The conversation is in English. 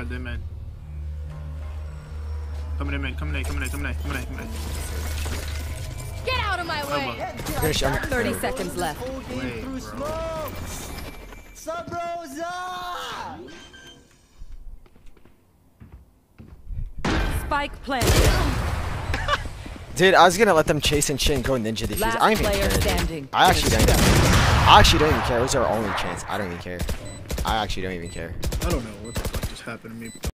they mid. Coming in mid, coming in. Get out of my way! 30 seconds left. Wait, bro. Subroza! Spike planted. Dude, I was gonna let them chase and shit and go ninja defuse. Last I don't even player care. standing. I actually don't even care. It was our only chance. I don't even care. I actually don't even care. I don't know what the fuck just happened to me.